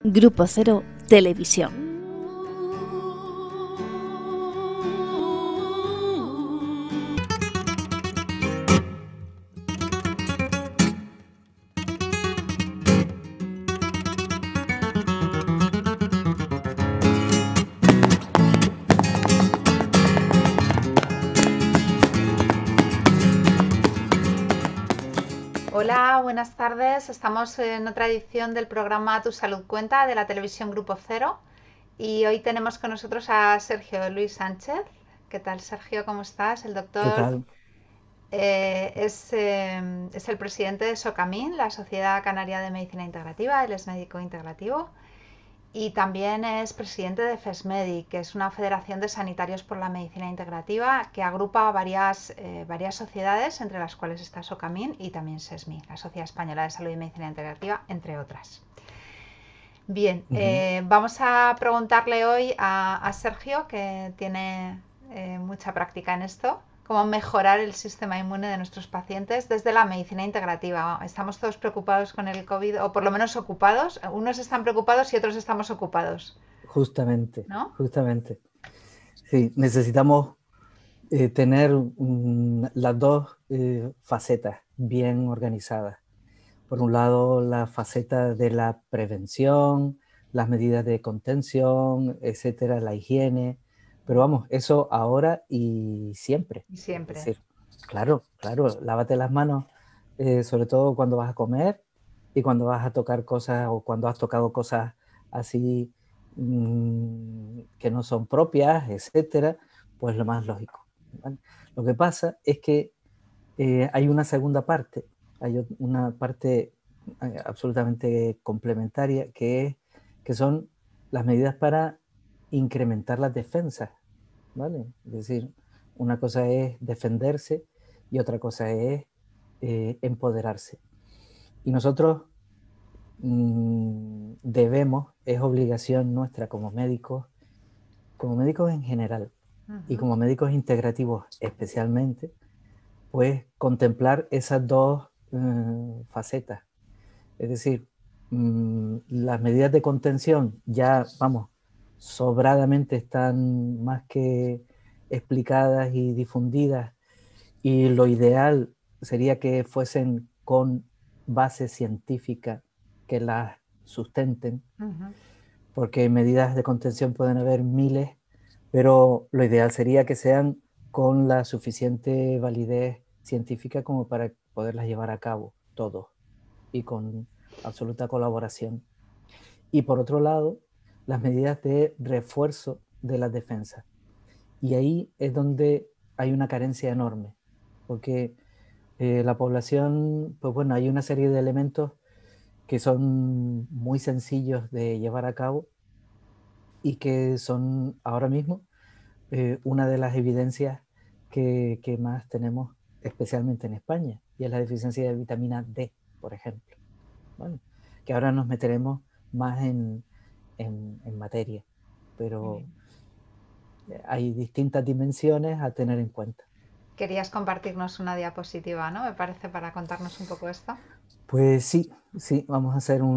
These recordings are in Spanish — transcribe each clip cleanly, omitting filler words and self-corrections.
Grupo Cero Televisión. Hola, buenas tardes. Estamos en otra edición del programa Tu Salud Cuenta de la televisión Grupo Cero y hoy tenemos con nosotros a Sergio Luis Sánchez. ¿Qué tal, Sergio? ¿Cómo estás? El ¿Qué doctor tal? es el presidente de SOCAMIN, la Sociedad Canaria de Medicina Integrativa. Él es médico integrativo y también es presidente de FESMEDI, que es una federación de sanitarios por la medicina integrativa que agrupa varias sociedades, entre las cuales está SOCAMIN y también SESMI, la Sociedad Española de Salud y Medicina Integrativa, entre otras. Bien, Ujú. vamos a preguntarle hoy a Sergio, que tiene mucha práctica en esto, cómo mejorar el sistema inmune de nuestros pacientes desde la medicina integrativa. Estamos todos preocupados con el COVID, o por lo menos ocupados. Unos están preocupados y otros estamos ocupados, Justamente, ¿no? justamente. Sí, necesitamos tener las dos facetas bien organizadas. Por un lado, la faceta de la prevención, las medidas de contención, etcétera, la higiene. Pero vamos, eso ahora y siempre. Y Es siempre. decir, claro, claro, lávate las manos, sobre todo cuando vas a comer y cuando vas a tocar cosas o cuando has tocado cosas así que no son propias, etcétera, pues lo más lógico, ¿vale? Lo que pasa es que hay una segunda parte, hay una parte absolutamente complementaria que son las medidas para incrementar las defensas, ¿vale? Es decir, una cosa es defenderse y otra cosa es empoderarse. Y nosotros debemos, es obligación nuestra como médicos en general y Ujú. como médicos integrativos especialmente, pues contemplar esas dos facetas. Es decir, las medidas de contención ya, vamos, sobradamente están más que explicadas y difundidas, y lo ideal sería que fuesen con base científica que las sustenten, Ujú. porque medidas de contención pueden haber miles, pero lo ideal sería que sean con la suficiente validez científica como para poderlas llevar a cabo todos y con absoluta colaboración. Y por otro lado, las medidas de refuerzo de las defensas. Y ahí es donde hay una carencia enorme, porque la población, pues bueno, hay una serie de elementos que son muy sencillos de llevar a cabo y que son ahora mismo una de las evidencias que más tenemos, especialmente en España, y es la deficiencia de vitamina D, por ejemplo. Bueno, que ahora nos meteremos más en materia, Muy pero bien. hay distintas dimensiones a tener en cuenta. Querías compartirnos una diapositiva, ¿no? Me parece, para contarnos un poco esto. Pues sí, sí, vamos a hacer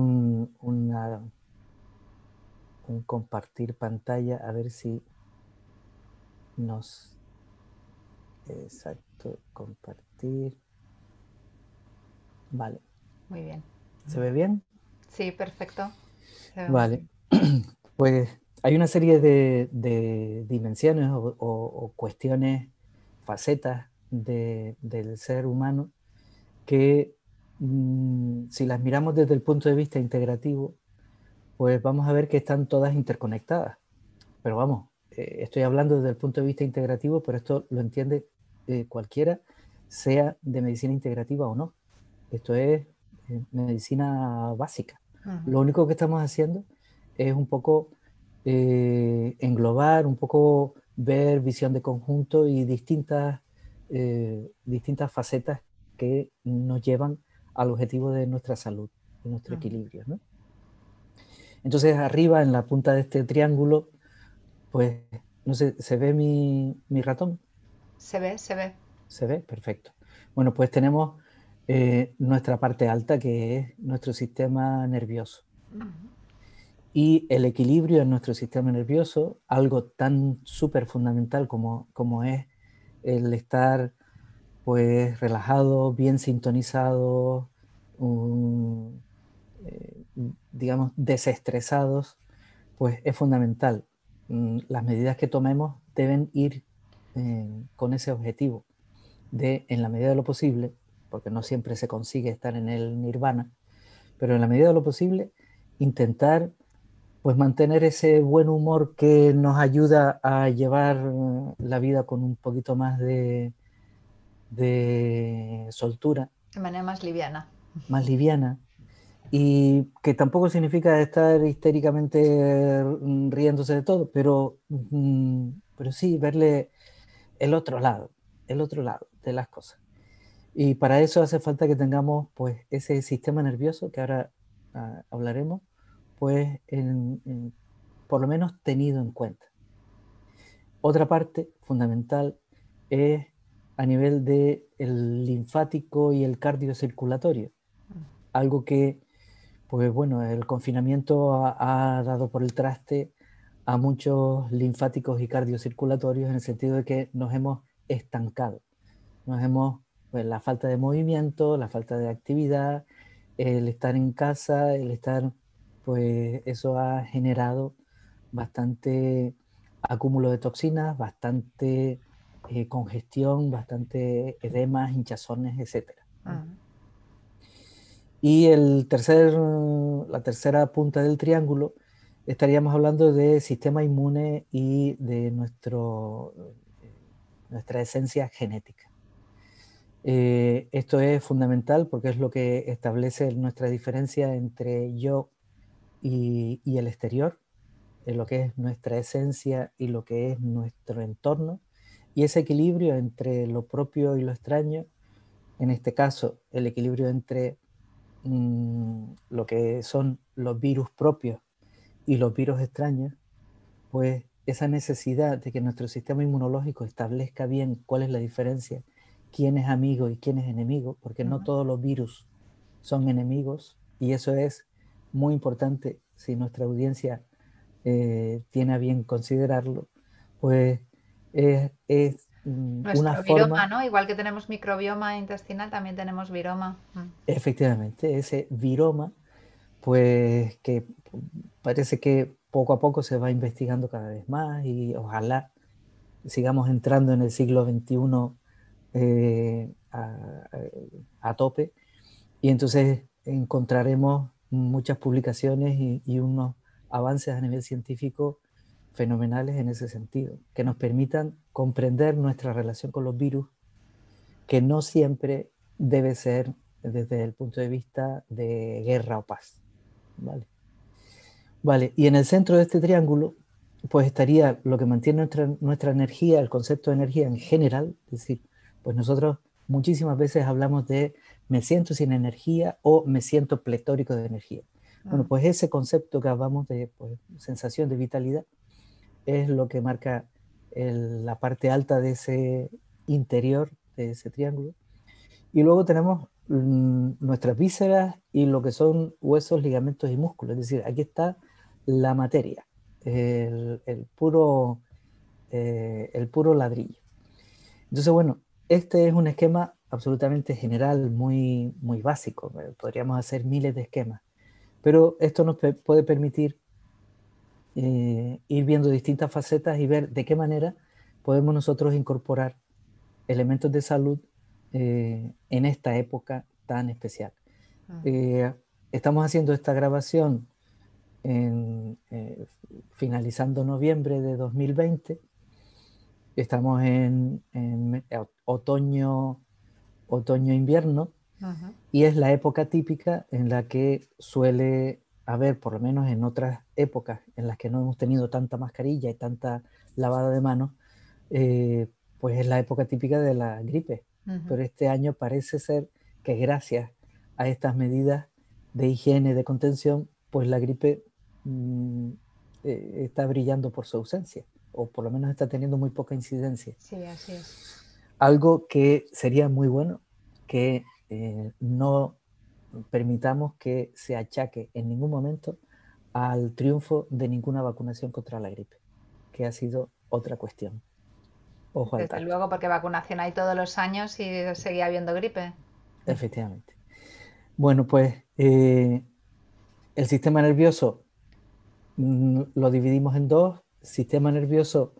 un compartir pantalla, a ver si nos... Exacto, compartir. Vale, Muy bien. ¿se ve bien? Sí, perfecto. Se ve muy Vale, bien. pues hay una serie de dimensiones o cuestiones, facetas del ser humano que si las miramos desde el punto de vista integrativo, pues vamos a ver que están todas interconectadas. Pero vamos, estoy hablando desde el punto de vista integrativo, pero esto lo entiende cualquiera, sea de medicina integrativa o no. Esto es medicina básica. Ujú. Lo único que estamos haciendo es un poco englobar, un poco ver visión de conjunto y distintas facetas que nos llevan al objetivo de nuestra salud, de nuestro Ujú. equilibrio, ¿no? Entonces arriba en la punta de este triángulo, pues no sé, ¿se ve mi ratón? Se ve, se ve. ¿Se ve? Perfecto. Bueno, pues tenemos nuestra parte alta, que es nuestro sistema nervioso. Ujú. Y el equilibrio en nuestro sistema nervioso, algo tan súper fundamental como es el estar pues relajado, bien sintonizado, um, eh, digamos desestresados, pues es fundamental. Las medidas que tomemos deben ir con ese objetivo de, en la medida de lo posible, porque no siempre se consigue estar en el nirvana, pero en la medida de lo posible intentar pues mantener ese buen humor que nos ayuda a llevar la vida con un poquito más de soltura, De manera más liviana. más liviana, y que tampoco significa estar histéricamente riéndose de todo, pero sí verle el otro lado de las cosas. Y para eso hace falta que tengamos pues ese sistema nervioso que ahora hablaremos, pues por lo menos tenido en cuenta. Otra parte fundamental es a nivel del linfático y el cardiocirculatorio, algo que, pues bueno, el confinamiento ha dado por el traste a muchos linfáticos y cardiocirculatorios en el sentido de que nos hemos estancado, pues la falta de movimiento, la falta de actividad, el estar en casa, el estar, pues eso ha generado bastante acúmulo de toxinas, bastante congestión, bastante edemas, hinchazones, etc. Y la tercera punta del triángulo, estaríamos hablando de sistema inmune y de nuestra esencia genética. Esto es fundamental porque es lo que establece nuestra diferencia entre yo y el exterior, en lo que es nuestra esencia y lo que es nuestro entorno, y ese equilibrio entre lo propio y lo extraño, en este caso el equilibrio entre lo que son los virus propios y los virus extraños, pues esa necesidad de que nuestro sistema inmunológico establezca bien cuál es la diferencia, quién es amigo y quién es enemigo, porque no todos los virus son enemigos, y eso es muy importante si nuestra audiencia tiene a bien considerarlo, pues es una Nuestro viroma, forma, ¿no? Igual que tenemos microbioma intestinal, también tenemos viroma. efectivamente, ese viroma, pues que parece que poco a poco se va investigando cada vez más y ojalá sigamos entrando en el siglo XXI a tope, y entonces encontraremos muchas publicaciones y unos avances a nivel científico fenomenales en ese sentido, que nos permitan comprender nuestra relación con los virus, que no siempre debe ser desde el punto de vista de guerra o paz. ¿Vale? Vale, y en el centro de este triángulo, pues estaría lo que mantiene nuestra energía, el concepto de energía en general, es decir, pues nosotros muchísimas veces hablamos de me siento sin energía o me siento pletórico de energía. Bueno, pues ese concepto que hablamos de pues, sensación de vitalidad es lo que marca la parte alta de ese interior, de ese triángulo. Y luego tenemos nuestras vísceras y lo que son huesos, ligamentos y músculos. Es decir, aquí está la materia, el puro ladrillo. Entonces, bueno, este es un esquema absolutamente general, muy, muy básico. Podríamos hacer miles de esquemas, pero esto nos puede permitir ir viendo distintas facetas y ver de qué manera podemos nosotros incorporar elementos de salud en esta época tan especial. Estamos haciendo esta grabación finalizando noviembre de 2020. Estamos en otoño-invierno, y es la época típica en la que suele haber, por lo menos en otras épocas en las que no hemos tenido tanta mascarilla y tanta lavada de manos, pues es la época típica de la gripe. Pero este año parece ser que gracias a estas medidas de higiene, de contención, pues la gripe está brillando por su ausencia, o por lo menos está teniendo muy poca incidencia. Sí, así es. Algo que sería muy bueno que no permitamos que se achaque en ningún momento al triunfo de ninguna vacunación contra la gripe, que ha sido otra cuestión. Ojo al Desde dato. luego, porque vacunación hay todos los años y seguía habiendo gripe. Efectivamente. Bueno, pues el sistema nervioso lo dividimos en dos: sistema nervioso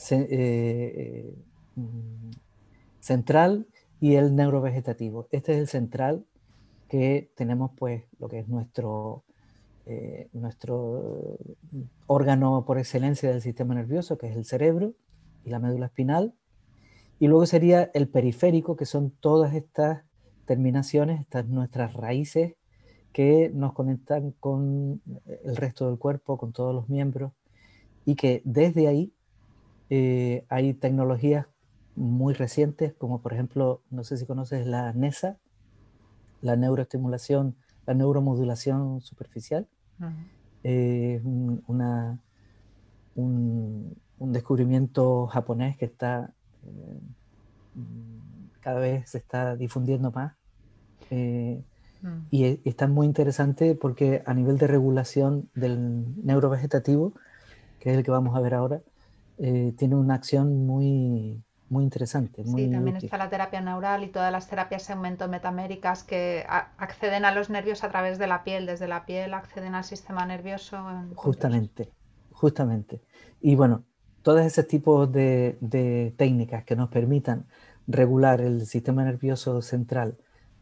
central y el neurovegetativo. Este es el central, que tenemos pues lo que es nuestro órgano por excelencia del sistema nervioso, que es el cerebro y la médula espinal. Y luego sería el periférico, que son todas estas terminaciones, estas nuestras raíces que nos conectan con el resto del cuerpo, con todos los miembros, y que desde ahí hay tecnologías muy recientes, como por ejemplo, no sé si conoces la NESA, la neuroestimulación, la neuromodulación superficial. Un descubrimiento japonés que está cada vez se está difundiendo más, y está muy interesante porque a nivel de regulación del neurovegetativo, que es el que vamos a ver ahora, tiene una acción muy, muy interesante, Sí, muy también útil. está la terapia neural y todas las terapias segmentometaméricas que acceden a los nervios a través de la piel. Desde la piel acceden al sistema nervioso en puntos. Justamente, justamente. Y bueno, todos esos tipos de técnicas que nos permitan regular el sistema nervioso central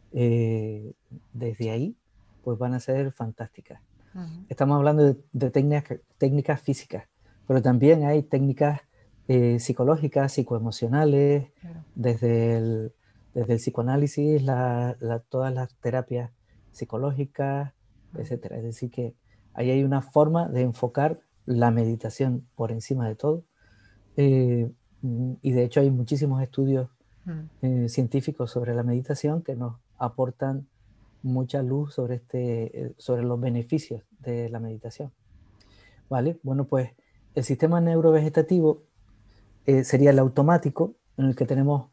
desde ahí, pues van a ser fantásticas. Estamos hablando de técnicas físicas, pero también hay técnicas psicológicas, psicoemocionales, Claro. desde el psicoanálisis, todas las terapias psicológicas, etcétera. Es decir, que ahí hay una forma de enfocar la meditación por encima de todo. Y de hecho hay muchísimos estudios científicos sobre la meditación que nos aportan mucha luz sobre los beneficios de la meditación. ¿Vale? Bueno, pues el sistema neurovegetativo sería el automático, en el que tenemos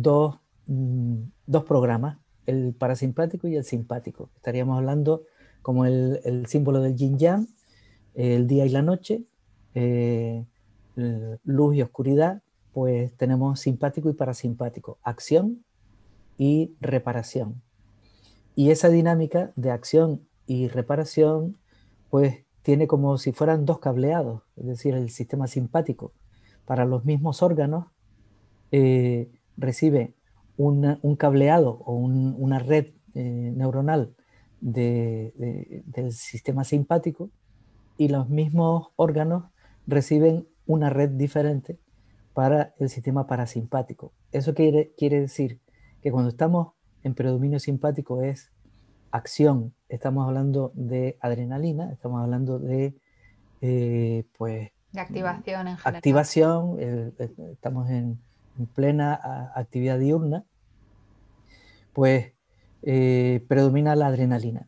dos programas, el parasimpático y el simpático. Estaríamos hablando como el símbolo del yin yang, el día y la noche, luz y oscuridad. Pues tenemos simpático y parasimpático, acción y reparación. Y esa dinámica de acción y reparación, pues tiene como si fueran dos cableados, es decir, el sistema simpático para los mismos órganos recibe un cableado o una red neuronal del sistema simpático, y los mismos órganos reciben una red diferente para el sistema parasimpático. Eso quiere decir que cuando estamos en predominio simpático es acción, estamos hablando de adrenalina, estamos hablando de pues De activación en general. activación, estamos en plena actividad diurna, pues predomina la adrenalina.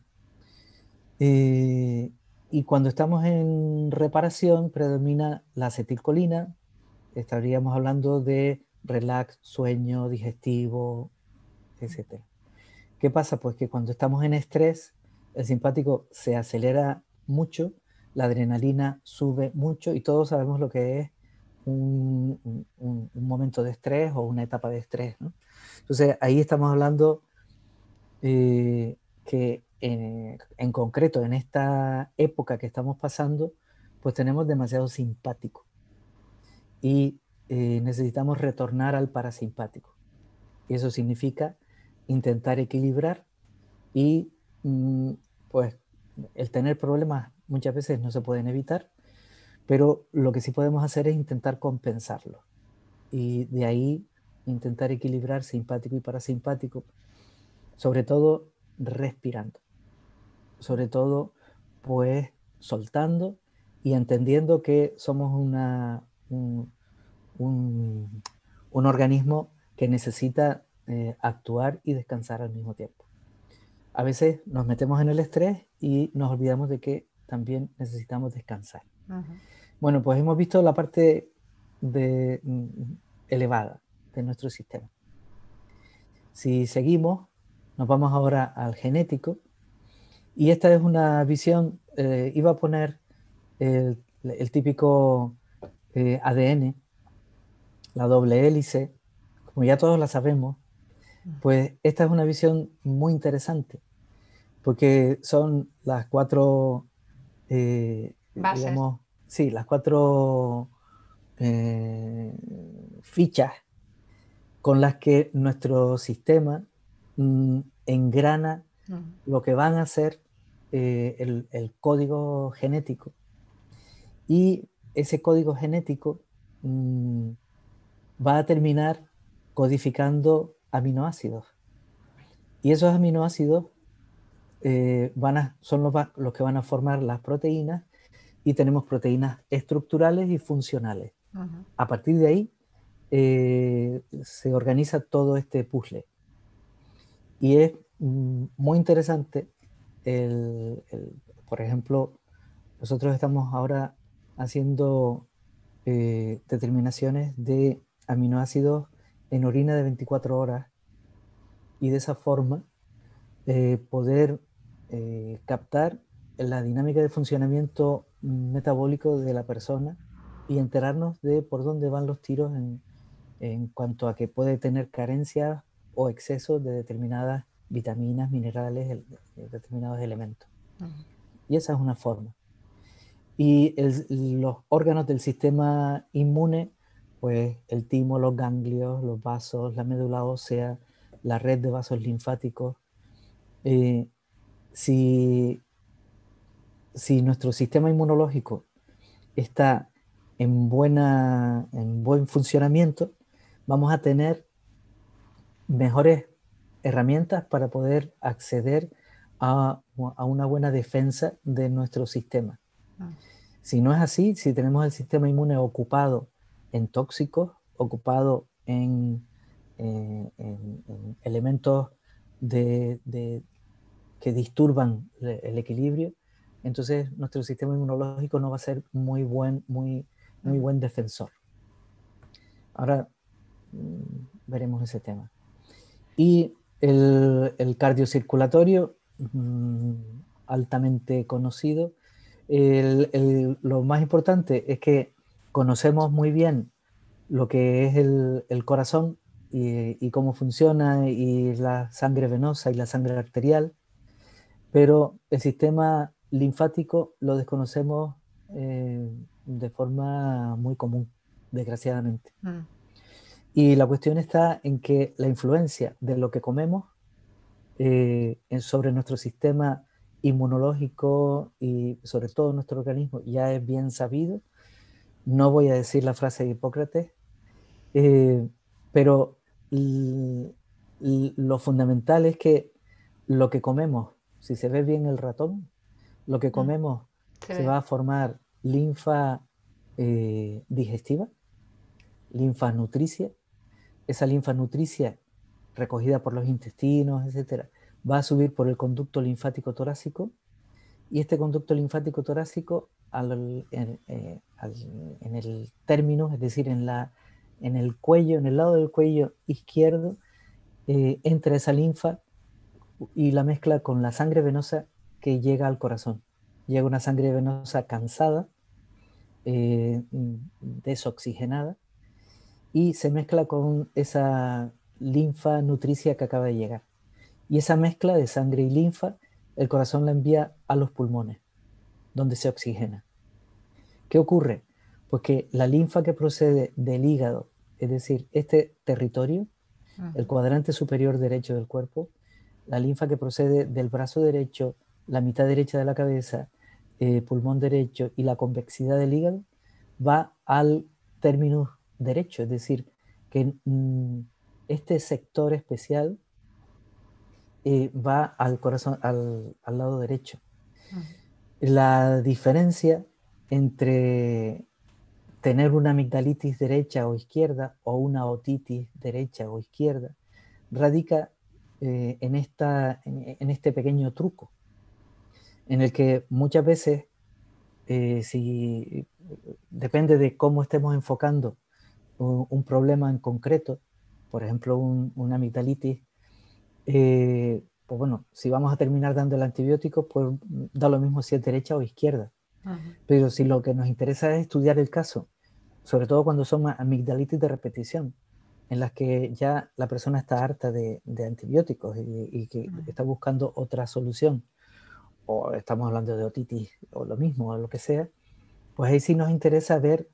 Y cuando estamos en reparación predomina la acetilcolina. Estaríamos hablando de relax, sueño, digestivo, etc. ¿Qué pasa? Pues que cuando estamos en estrés, el simpático se acelera mucho, la adrenalina sube mucho, y todos sabemos lo que es un momento de estrés o una etapa de estrés, ¿no? Entonces ahí estamos hablando que en concreto en esta época que estamos pasando, pues tenemos demasiado simpático y necesitamos retornar al parasimpático. Y eso significa intentar equilibrar y pues el tener problemas muchas veces no se pueden evitar, pero lo que sí podemos hacer es intentar compensarlo. Y de ahí intentar equilibrar simpático y parasimpático, sobre todo respirando, sobre todo pues soltando y entendiendo que somos un, un organismo que necesita actuar y descansar al mismo tiempo. A veces nos metemos en el estrés y nos olvidamos de que también necesitamos descansar. Bueno, pues hemos visto la parte elevada de nuestro sistema. Si seguimos, nos vamos ahora al genético, y esta es una visión iba a poner el típico ADN, la doble hélice, como ya todos la sabemos, pues esta es una visión muy interesante, porque son las cuatro, Bases. digamos, sí, las cuatro fichas con las que nuestro sistema engrana lo que van a ser el código genético. Y ese código genético va a terminar codificando aminoácidos. Y esos aminoácidos son los que van a formar las proteínas, y tenemos proteínas estructurales y funcionales. A partir de ahí se organiza todo este puzzle. Y es muy interesante, por ejemplo, nosotros estamos ahora haciendo determinaciones de aminoácidos en orina de 24 horas, y de esa forma poder captar la dinámica de funcionamiento metabólico de la persona y enterarnos de por dónde van los tiros en cuanto a que puede tener carencias o exceso de determinadas vitaminas, minerales, determinados elementos. Y esa es una forma. Y los órganos del sistema inmune, pues el timo, los ganglios, los vasos, la médula ósea, la red de vasos linfáticos. Si nuestro sistema inmunológico está en buen funcionamiento, vamos a tener mejores herramientas para poder acceder a una buena defensa de nuestro sistema. Si no es así, si tenemos el sistema inmune ocupado en tóxicos, ocupado en elementos que disturban el equilibrio, entonces nuestro sistema inmunológico no va a ser muy buen defensor. Ahora veremos ese tema. Y el cardiocirculatorio, altamente conocido. Lo más importante es que conocemos muy bien lo que es el corazón y cómo funciona, y la sangre venosa y la sangre arterial, pero el sistema linfático lo desconocemos de forma muy común, desgraciadamente. Y la cuestión está en que la influencia de lo que comemos sobre nuestro sistema inmunológico y sobre todo nuestro organismo ya es bien sabido. No voy a decir la frase de Hipócrates, pero lo fundamental es que lo que comemos, si se ve bien el ratón, lo que comemos se va a formar linfa digestiva, linfa nutricia. Esa linfa nutricia, recogida por los intestinos, etcétera, va a subir por el conducto linfático torácico, y este conducto linfático torácico en el término, es decir, en el cuello, en el lado del cuello izquierdo, entra esa linfa y la mezcla con la sangre venosa que llega al corazón. Llega una sangre venosa cansada, desoxigenada, y se mezcla con esa linfa nutricia que acaba de llegar. Y esa mezcla de sangre y linfa, el corazón la envía a los pulmones, donde se oxigena. ¿Qué ocurre? Pues que la linfa que procede del hígado, es decir, este territorio, el cuadrante superior derecho del cuerpo, la linfa que procede del brazo derecho, la mitad derecha de la cabeza, pulmón derecho y la convexidad del hígado, va al término derecho, es decir, que este sector especial va al corazón, al lado derecho. La diferencia entre tener una amigdalitis derecha o izquierda, o una otitis derecha o izquierda, radica en este pequeño truco, en el que muchas veces, si depende de cómo estemos enfocando un problema en concreto, por ejemplo una amigdalitis, pues bueno, si vamos a terminar dando el antibiótico, pues da lo mismo si es derecha o izquierda. Pero si lo que nos interesa es estudiar el caso, sobre todo cuando son amigdalitis de repetición, en las que ya la persona está harta de antibióticos y que está buscando otra solución, o estamos hablando de otitis o lo mismo, o lo que sea, pues ahí sí nos interesa ver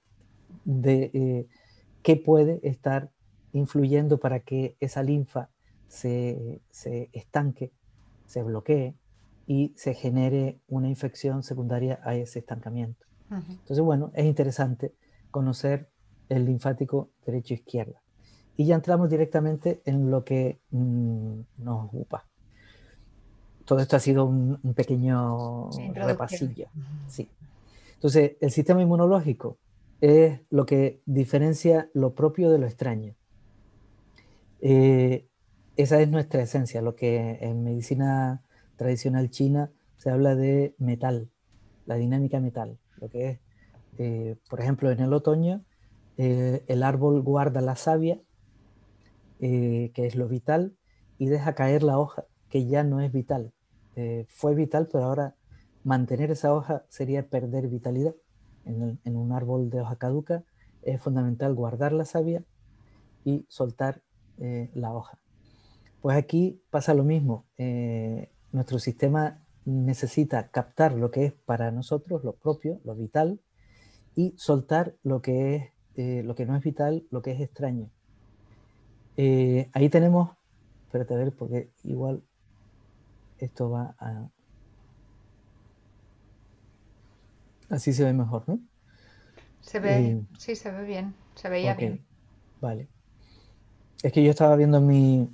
qué puede estar influyendo para que esa linfa se estanque, se bloquee y se genere una infección secundaria a ese estancamiento. Entonces, bueno, es interesante conocer el linfático derecho-izquierda. Y ya entramos directamente en lo que nos ocupa. Todo esto ha sido un pequeño repasillo. Sí. Entonces, el sistema inmunológico es lo que diferencia lo propio de lo extraño. Esa es nuestra esencia, lo que en medicina tradicional china se habla de metal, la dinámica metal, lo que es, por ejemplo, en el otoño, el árbol guarda la savia, que es lo vital, y deja caer la hoja, que ya no es vital. Fue vital, pero ahora mantener esa hoja sería perder vitalidad. En un árbol de hoja caduca es fundamental guardar la savia y soltar la hoja. Pues aquí pasa lo mismo. Nuestro sistema necesita captar lo que es para nosotros, lo propio, lo vital, y soltar lo que no es vital, lo que es extraño. Ahí tenemos, espérate a ver, porque igual esto va a... Así se ve mejor, ¿no? Se ve, sí, se ve bien, se veía Ok, bien. vale. Es que yo estaba viendo mi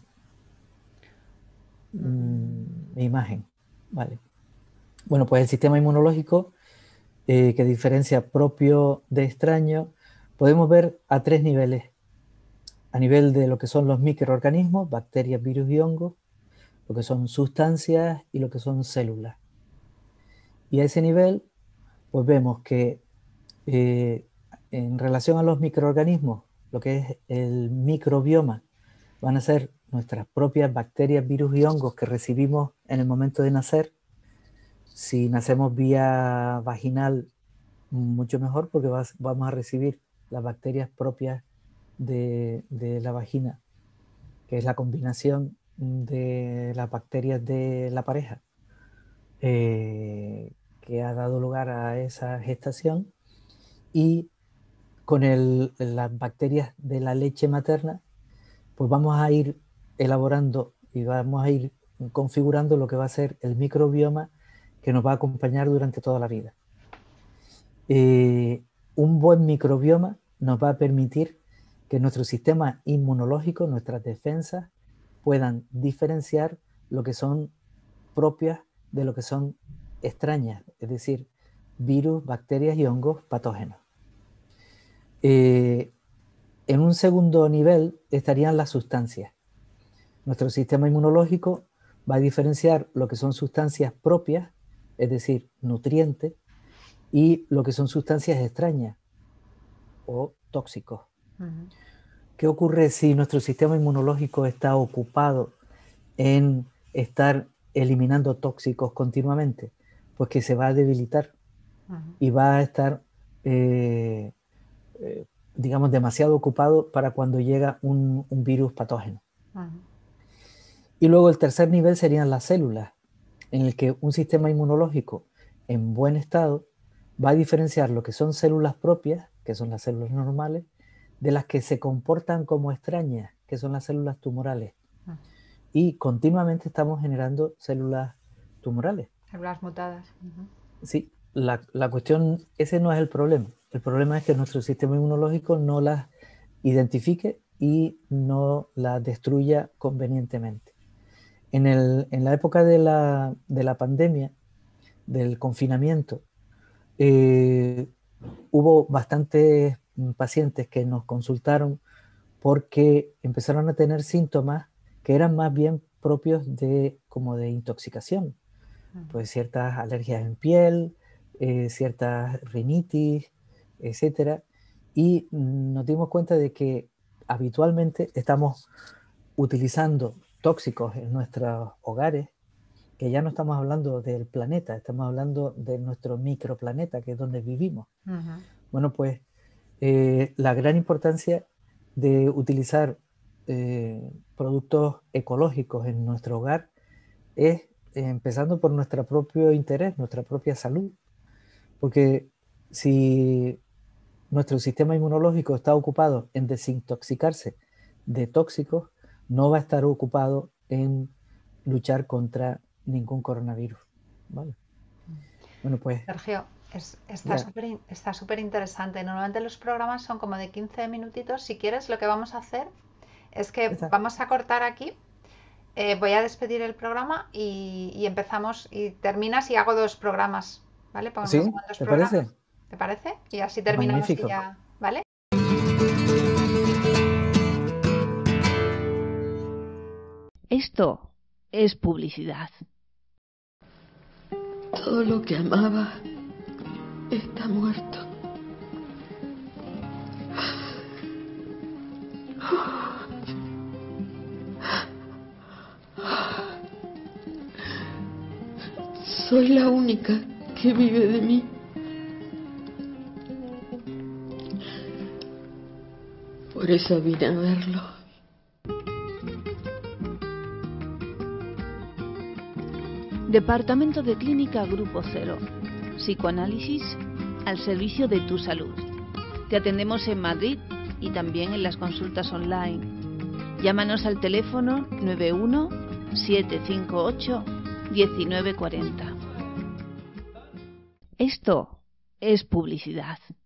imagen, vale. Bueno, pues el sistema inmunológico, que diferencia propio de extraño, podemos ver a 3 niveles. A nivel de lo que son los microorganismos, bacterias, virus y hongos, lo que son sustancias y lo que son células. Y a ese nivel, pues vemos que en relación a los microorganismos, lo que es el microbioma, van a ser nuestras propias bacterias, virus y hongos que recibimos en el momento de nacer. Si nacemos vía vaginal, mucho mejor, porque vamos a recibir las bacterias propias de la vagina, que es la combinación de las bacterias de la pareja, que ha dado lugar a esa gestación, y con las bacterias de la leche materna, pues vamos a ir elaborando y vamos a ir configurando lo que va a ser el microbioma que nos va a acompañar durante toda la vida. Un buen microbioma nos va a permitir que nuestro sistema inmunológico, nuestras defensas, puedan diferenciar lo que son propias de lo que son extrañas, es decir, virus, bacterias y hongos patógenos. En un segundo nivel estarían las sustancias. Nuestro sistema inmunológico va a diferenciar lo que son sustancias propias, es decir, nutrientes, y lo que son sustancias extrañas o tóxicos. ¿Qué ocurre si nuestro sistema inmunológico está ocupado en estar eliminando tóxicos continuamente? Pues que se va a debilitar y va a estar, digamos, demasiado ocupado para cuando llega un virus patógeno. Y luego el tercer nivel serían las células, en el que un sistema inmunológico en buen estado va a diferenciar lo que son células propias, que son las células normales, de las que se comportan como extrañas, que son las células tumorales. Y continuamente estamos generando células tumorales. Células mutadas. Sí, la cuestión, ese no es el problema. El problema es que nuestro sistema inmunológico no las identifique y no las destruya convenientemente. En la época de la pandemia, del confinamiento, hubo bastantes pacientes que nos consultaron porque empezaron a tener síntomas que eran más bien propios como de intoxicación, pues ciertas alergias en piel, ciertas rinitis, etcétera, y nos dimos cuenta de que habitualmente estamos utilizando tóxicos en nuestros hogares, que ya no estamos hablando del planeta, estamos hablando de nuestro microplaneta, que es donde vivimos. Bueno, pues la gran importancia de utilizar productos ecológicos en nuestro hogar es empezando por nuestro propio interés, nuestra propia salud. Porque si nuestro sistema inmunológico está ocupado en desintoxicarse de tóxicos, no va a estar ocupado en luchar contra ningún coronavirus, ¿vale? Bueno, pues... Sergio, está súper interesante. Normalmente los programas son como de 15 minutitos. Si quieres, lo que vamos a hacer es que vamos a cortar aquí. Voy a despedir el programa y empezamos y terminas y hago 2 programas, ¿vale? ¿Sí? ¿Te parece? ¿Te parece? Y así terminamos. Magnífico. Y ya, ¿vale? Esto es publicidad. Todo lo que amaba está muerto. Soy la única que vive de mí. Por eso vine a verlo. Departamento de Clínica Grupo Cero. Psicoanálisis al servicio de tu salud. Te atendemos en Madrid y también en las consultas online. Llámanos al teléfono 91 758 1940. Esto es publicidad.